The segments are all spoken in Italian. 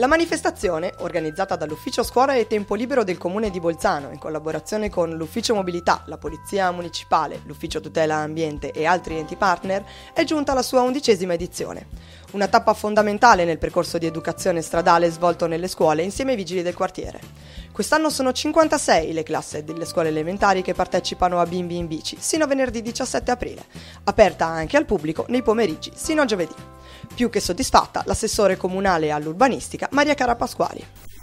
La manifestazione, organizzata dall'Ufficio Scuola e Tempo Libero del Comune di Bolzano in collaborazione con l'Ufficio Mobilità, la Polizia Municipale, l'Ufficio Tutela Ambiente e altri enti partner, è giunta alla sua 11ª edizione. Una tappa fondamentale nel percorso di educazione stradale svolto nelle scuole insieme ai vigili del quartiere. Quest'anno sono 56 le classi delle scuole elementari che partecipano a Bimbi in Bici, sino a venerdì 17 aprile, aperta anche al pubblico nei pomeriggi, sino a giovedì. Più che soddisfatta l'assessore comunale all'urbanistica Maria Cara Pasquali.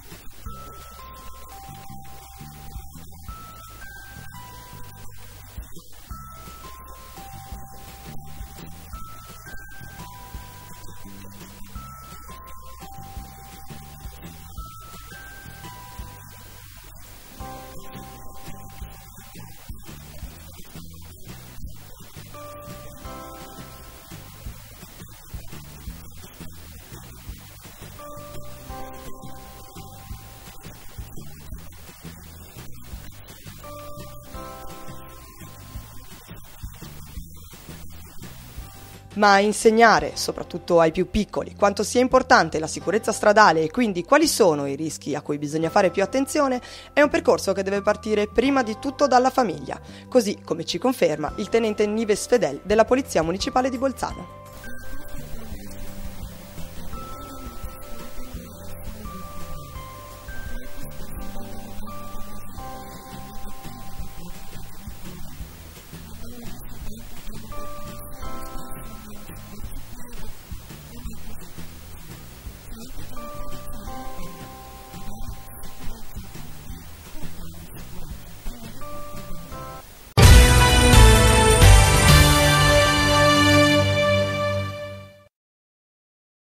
Ma insegnare, soprattutto ai più piccoli, quanto sia importante la sicurezza stradale e quindi quali sono i rischi a cui bisogna fare più attenzione, è un percorso che deve partire prima di tutto dalla famiglia, così come ci conferma il tenente Nives Fedel della Polizia Municipale di Bolzano.